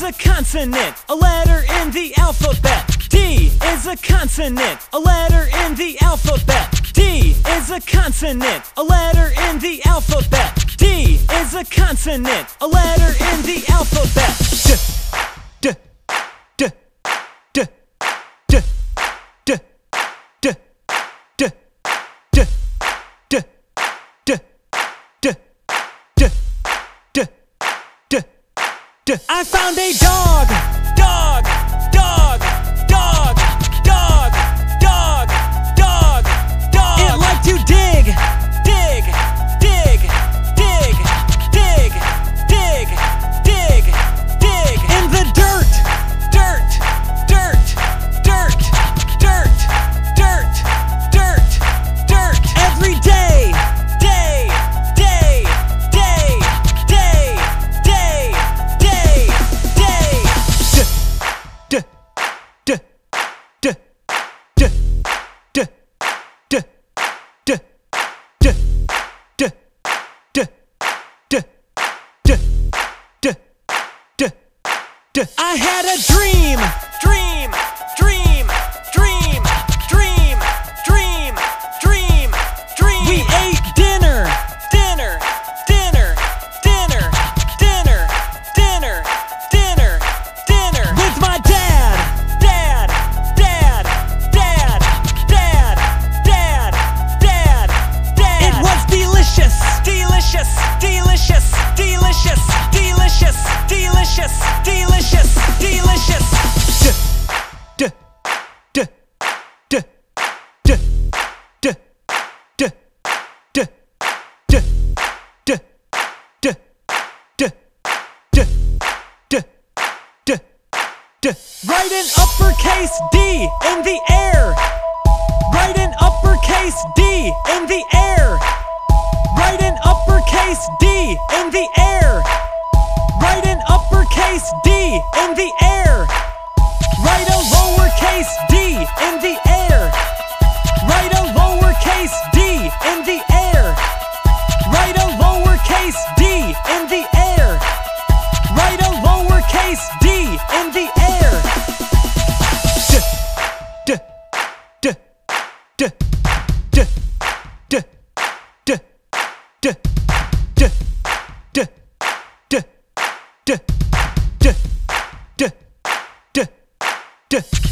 a consonant, a letter in the alphabet. D is a consonant, a letter in the alphabet. D is a consonant, a letter in the alphabet. D is a consonant, a letter in the alphabet. D, D, D, D, D, D, D, D, D, D, D, D, D, D, D. I found a dog, dog, dog, dog, dog, dog, dog, dog. It liked to dig, dig, dig, dig, dig, dig, dig, dig. In the dirt, dirt, dirt, dirt, dirt, dirt, dirt, dirt. Every day, day, day, day, day, day, day, day. D, D, D, D, D, D, D, D, D, D, D, D, D, D, D. I had a dream, dream, dream, dream, dream, dream, dream, dream. We ate dinner, dinner, dinner, dinner, dinner, dinner, dinner, dinner. With my dad, dad, dad, dad, dad, dad, dad, dad. It was delicious, delicious, delicious, delicious, delicious, delicious, delicious, delicious. D, D, D, D, D, D, D, D, D, D, D, D, D, D, D. Write an uppercase D in the air. Write an uppercase D in the air. Write an uppercase D in the air. Write an uppercase D in the air. Write a lowercase d in the air. Write a lowercase d in the air. Write a lowercase d in the air. Write a lowercase d in the air. D, D, D, D, D, D, D, D, D, D, D, D, D, D, D, D.